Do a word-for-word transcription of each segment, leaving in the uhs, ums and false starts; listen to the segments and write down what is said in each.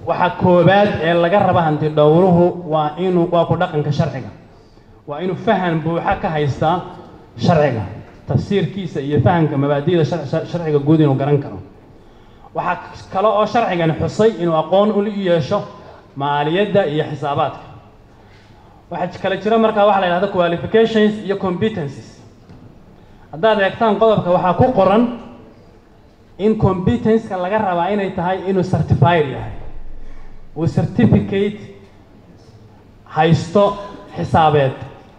waxa koobaad ee laga raba hanti dhowruhu waa inuu waa ku dhaqanka sharciga waa inuu faham buuxa ka haysta sharciga tafsiirkiisa iyo fahamka mabaadi'da sharciga guud inuu garan karo waxa kale oo sharcigan xusay inuu aqoon u yeesho maaliyadda iyo xisaabaadka waxa kale jira marka waxa la yiraahdo qualifications iyo competencies haddaad eegtaan qodobka waxaa ku qoran in competence-ka laga rabaa inay tahay inuu certified yahay uu certificate haysto xisaabeed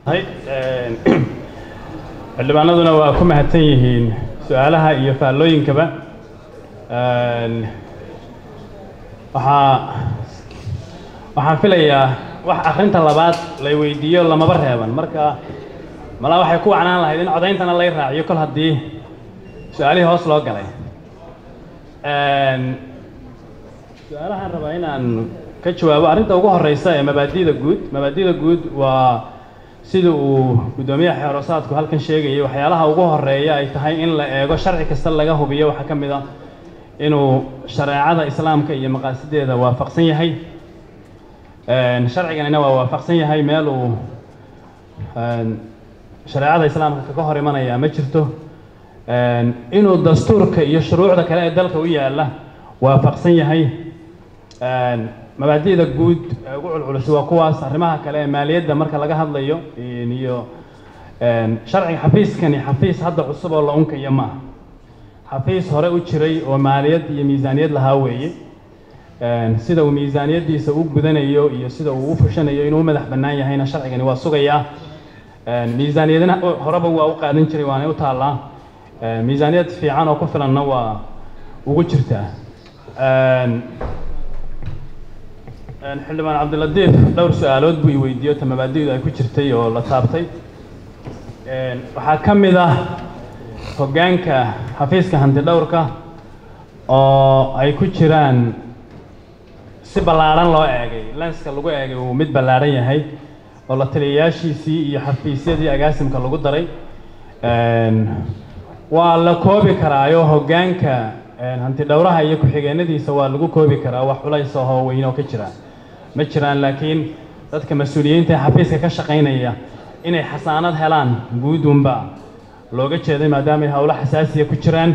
xildhibaanaduna waa ku mahadsan yihiin su'aalaha iyo faallooyinkaba waxaa waxaan filayaa wax akhrinta labaad la weydiiyo lamaba reeban marka mala waxay ku wacnaan lahayd in codayntana la raaciyo kol haddii su'aalihii hoos loo galay su'aalahan rabaa inaan ka jawaabo arrinta ugu horeysa ee mabaadi'da guud mabaadi'da guud waa sida uu gudoomiyaha xeeroosaadku halkan sheegayay waxyaalaha ugu horeeya ay tahay in la eego sharci kasta laga hubiyo waxa ka mid ah inuu shareecada islaamka iyo maqaasideeda waafaqsan yahay sharciganina waa waafaqsan yahay meel uu shareecada islaamka kaga hor imanaya ma jirto inuu dastuurka iyo shuruucda kale ee dalka u yaala waafaqsan yahay mabaadi'da guud ee ugu culculus waa kuwaas arrimaha kale ee maaliyadda marka laga hadlayo iyo sharciga xafiiskani xafiis hadda cusub oo la unkayo ma xafiis hore u jiray oo maaliyad iyo miisaaniyad lahaa weeye sida uu miisaaniyadiisa u gudanayo iyo sida uu u fushanayo inuu madax bannaan yahayna sharcigani waa sugayaa miisaaniyadna horeba waa u qaadan jiray waana u taallaa miisaaniyad fiican oo ku filanna waa ugu jirtaa xildhibaan cabdiladiif dhowr su'aalood buu i weydiiyo ta mabaadi'du ay ku jirtay oo la taabtay waxaa ka mid ah hoggaanka xafiiska hanti dhowrka oo ay ku jiraan si ballaaran loo eegay lenska lagu eegay uu mid ballaaran yahay oo la taliyayaashiisii iyo xafiisyadii agaasimka lagu daray waa la koobi karaayo hoggaanka hanti dhowraha iyo ku-xigeenadiisa waa lagu koobi karaa wax culays oo weyn oo ka jira ma jiraan laakiin dadka mas'uuliyiinta ee xafiiska ka shaqaynaya inay xasaanad helaan guud unba looga jeeday maadaama ay howlo xasaasiya ku jiraan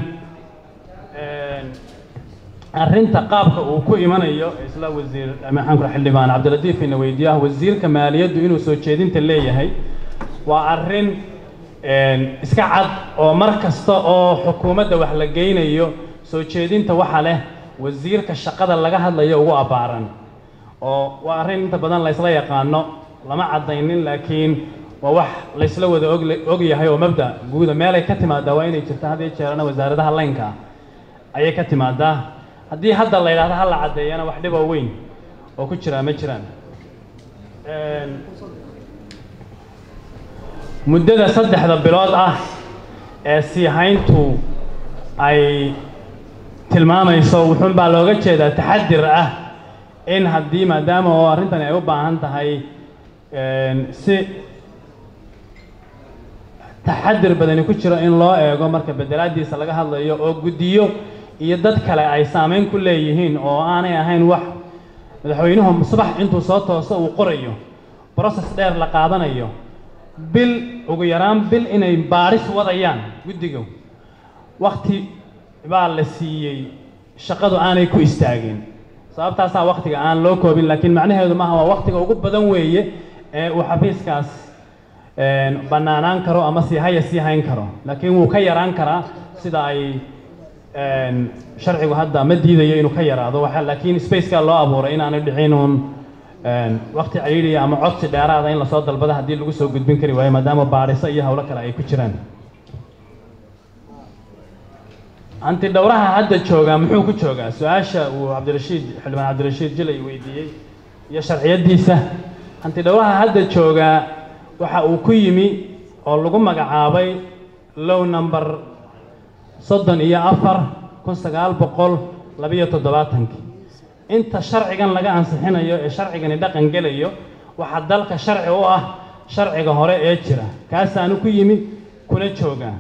arrinta qaabka uu ku imanayo isla wasiir maxaan ku xildhibaan cabdiladiif ina weydiiyo wasiirka maaliyaddu inuu soo jeedinta leeyahay waa arrin iska cad oo mar kasta oo xukuumadda wax la geynayo soo jeedinta waxa leh wasiirka shaqada laga hadlayo ugu abaaran oo waa arrin inta badan la isla yaqaano lama cadaynin laakiin waa wax la isla wada og yahay oo mabda guuda meel ay ka timaadaa waa inay jirto hadii jeerana wasaaradaha laynka ayay ka timaadaa haddii hadda la yidhaahdo ha la caddeeyana wax dhib oo weyn oo ku jira ma jiraan muddada saddexda bilood ah ee sii hayntu ay tilmaamayso wuxuun baa looga jeedaa taxadir ah in haddii maadaama oo arrintan ay u baahan tahay si taxadir badani ku jiro in loo eego marka bedelaadiisa laga hadlayo oo guddiyo iyo dad kale ay saameyn ku leeyihiin oo aanay ahayn wax madaxweynuhu subax intuu soo tooso uu qorayo process dheer la qaadanayo bil ugu yaraan bil inay baaris wadayaan guddiga waqti baa la siiyey shaqadu aanay ku istaagin sababtaasaa waqtiga aan loo koobin laakiin macnaheedu maaha waa waqtiga ugu badan weeye ee uu xafiiskaas bannaanaan karo ama sii haya sii hayn karo laakiin wuu ka yaraan karaa sida ay sharcigu hadda ma diidayo inuu ka yaraado waxa laakiin spaceka loo abuuray inaanay dhicin uun waqti cayiliya ama codsi dheeraada in lasoo dalbado haddii lagu soo gudbin kari waayo maadaama baariso iyo howlo kale ay ku jiraan hanti dhowraha hadda joogaa muxuu ku joogaa su-aasha uu cabdirashiid xildhibaan cabdirashiid jilay weydiiyey iyo sharciyadiisa hanti dhowraha hadda joogaa waxa uu ku yimi oo lagu magacaabay low number soddon iyo afar kun sagaal boqol labiyo toddobaatankii inta sharcigan laga ansixinayo ee sharcigani dhaqan gelayo waxaa dalka sharci u ah sharciga hore ee jira kaasaanu ku yimi kuna joogaa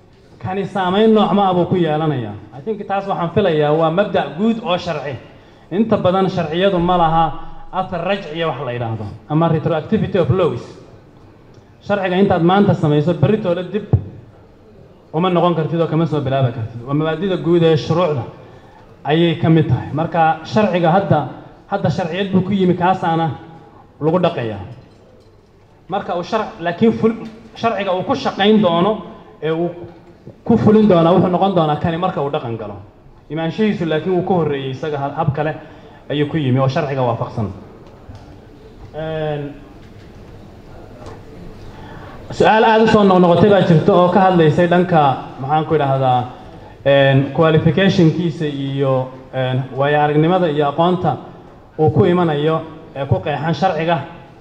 kani saamayn noocma abuu ku yeelanayaa I think taas waxaan filayaa waa mabda' guud oo sharci inta badan sharciyadu ma laha athar rajciya wax la yiraahdo ama retroactivity of laws sharciga intaad maanta samayso berito la dib uma noqon kartid oo kama soo bilaabi kartid waa mabaadida guud ee shuruucda ayay ka mid tahay marka sharciga hadda hadda sharciyad buu ku yimi kaasaana lagu dhaqayaa marka uu sharc laakiin ful sharciga uu ku shaqayn doono ee uu ku fulin doona wuxuu noqon doonaa kani marka uu dhaqan galo imaanshihiisu laakiin uu ku horeeyay isaga hab kale ayuu ku yimi oo sharciga waafaqsan su'aal aad u soo noqnoqotay baa jirta oo ka hadlaysay dhanka maxaan ku idhaahdaa qualificationkiisa iyo waayo aragnimada iyo aqoonta uu ku imanayo ee ku qeexan sharciga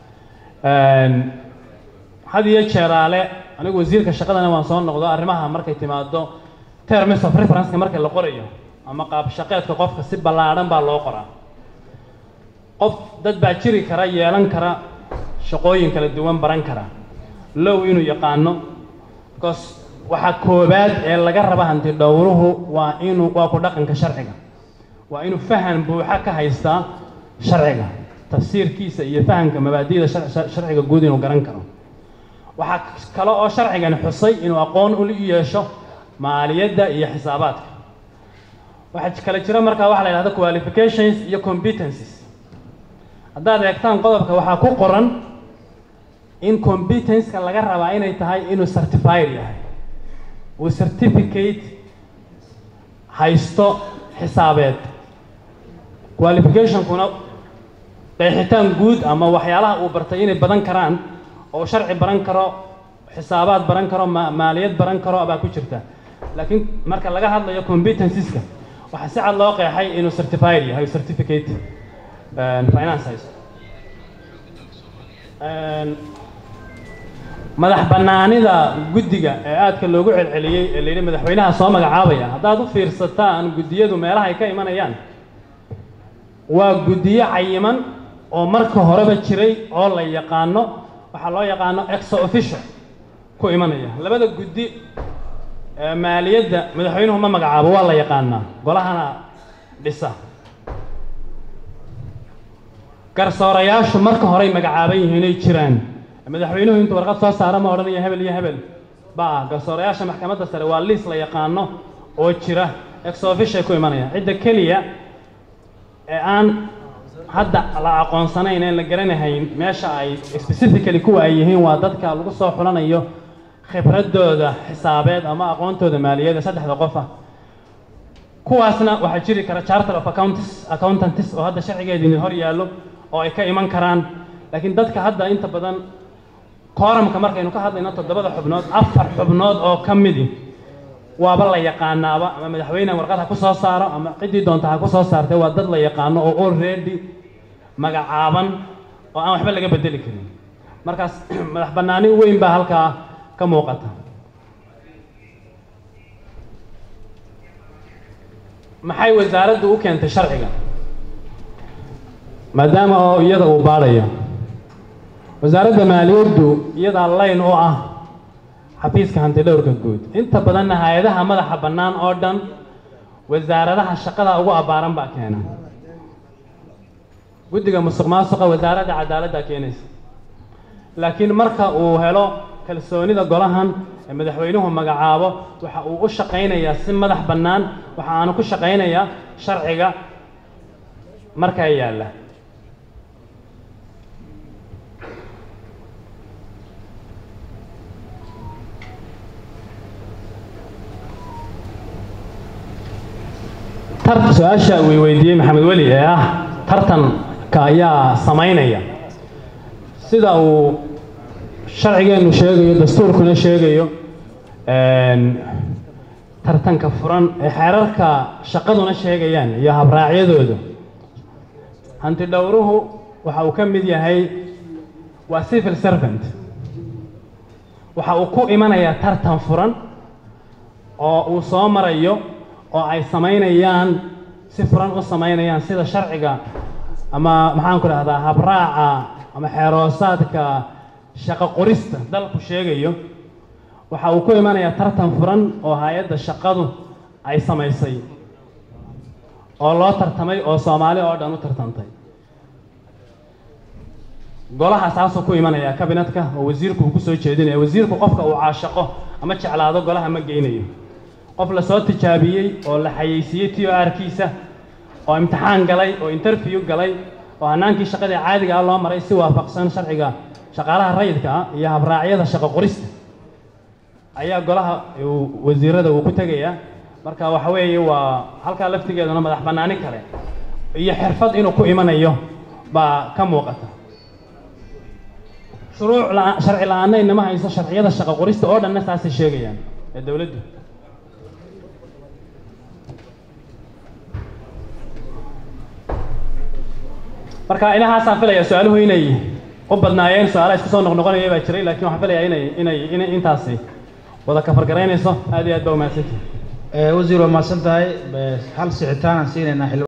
had iyo jeeraale anigu wasiirka shaqadana waan soo noqdo arrimaha markay timaado terms of reference marka la qorayo ama qaab shaqeedka qofka si ballaaran baa loo qoraa qof dad baa jiri kara yeelan kara shaqooyin kala duwan baran kara low inuu yaqaano because waxa koobaad ee laga raba hanti dhowruhu waa inuu waa ku dhaqanka sharciga waa inuu faham buuxa ka haystaa sharciga tafsiirkiisa iyo fahamka mabaadi'da sharciga guud inuu garan karo waxa kale oo sharcigan xusay inuu aqoon u yeesho maaliyadda iyo xisaabaadka waxa kale jira marka waxa la yiraahdo qualifications iyo competencies haddaad eegtaan qodobka waxaa ku qoran in competence-ka laga rabaa inay tahay inuu certified yahay uu certificate haysto xisaabeed qualification-kuna qeexitaan guud ama waxyaalaha uu bartay inay badan karaan oo sharci baran karo xisaabaad baran karo maaliyad baran karo baa ku jirta laakiin marka laga hadlayo competencies-ka waxa si cad loo qeexay inuu certified yahay certificate finance haysto madax bannaanida guddiga ee aadka loogu celceliyey ee leeyahay madaxweynaha soo magacaabaya haddaad u fiirsataan guddiyadu meelaha ay ka imanayaan waa guddiyo cayiman oo marka horeba jiray oo la yaqaano waxa loo yaqaano ex officio ku imanaya labada guddi ee maaliyadda madaxweynuhu ma magacaabo waa la yaqaanaa golahana dhisa garsoorayaashu marka hore magacaaban yihiin ay jiraan madaxweynuhu intuu warqad soo saaro ma odhanayo hebel iyo hebel baa garsoorayaasha maxkamadda sare waa liis la yaqaano oo jira ex officio ku imanaya cidda keliya ee aan hadda la aqoonsanayn ee la garanahayn meesha ay specifically kuwa ay yihiin waa dadka lagu soo xulanayo khibradooda xisaabeed ama aqoontooda maaliyadda saddexda qof ah kuwaasna waxaa jiri kara charter of accountants accountants oo hadda sharcigeedii hor yaallo oo ay ka iman karaan laakiin dadka hadda inta badan kooramka markaynu ka hadlayno toddobada xubnood afar xubnood oo ka midi waaba la yaqaanaaba ama madaxweyne warqad ha ku soo saaro ama ciddii doonta ha ku soo saartay waa dad la yaqaano oo already magacaaban oo aan waxba laga bedeli karin markaas madax bannaani weyn baa halkaa ka muuqata maxay wasaaraddu u keentay sharciga maadaama oo iyada uu baadhayo wasaaradda maaliyaddu iyadaa layn u ah xafiiska hanti dhowrka guud inta badanna hay-adaha madaxa bannaan oo dhan wasaaradaha shaqada ugu abbaaran baa keena guddiga musuq maasuqa wasaaradda cadaaladda keenaysa laakiin marka uu helo kalsoonida golahan ee madaxweynuhu magacaabo waxa uu u shaqaynayaa si madax bannaan waxa aanu ku shaqaynayaa sharciga markaa yaalla tartan su-aasha uu weydiiyey maxamed weli ee ah tartanka ayaa samaynaya sida uu sharcigeenu sheegayo dastuurkuna sheegayo tartanka furan ee xeerarka shaqaduna sheegayaan iyo habraacyadooda hanti dhowruhu waxa uu ka mid yahay waa civil servant waxa uu ku imanayaa tartan furan oo uu soo marayo oo ay samaynayaan si furan u samaynayaan sida sharciga ama maxaan ku dhahdaa habraaca ama xeeroosaadka shaqo qorista dalku sheegayo waxa uu ku imanayaa tartan furan oo hay-adda shaqadu ay samaysay oo loo tartamay oo Soomaali oo dhan u tartantay golaha asaasoo ku imanaya kabinetka oo wasiirku ku soo jeedinaya wasiirku qofka uu caashaqo ama jeclaado golaha ma geynayo qof la soo tijaabiyay oo la xayeysiiyay T O R-kiisa oo imtixaan galay oo interview galay oo hanaankii shaqada caadiga ah loo maray si waafaqsan sharciga shaqaalaha rayidka ah iyo habraacyada shaqo qorista ayaa golaha wasiirada uu ku tagaya marka waxa weeye waa halka laftigeeduna madax banaani kale iyo xirfad inuu ku imanayo ba ka muuqata shuruuc la sharci la'aan inama hayso sharciyada shaqo qorista oo dhan taas sheegayaan ee dawladdu marka ilaha saafilaya su'aaluhu inay u badnaayeen su'aalaha isku soo noqnoqonaya baa jiray laakiin waxaan filayaa inay inay inay intaasi wada ka fargareynayso aad iyo aad baa u mahadsantahay ee wasiir waa mahadsantahay hal sicitaan aan siinayna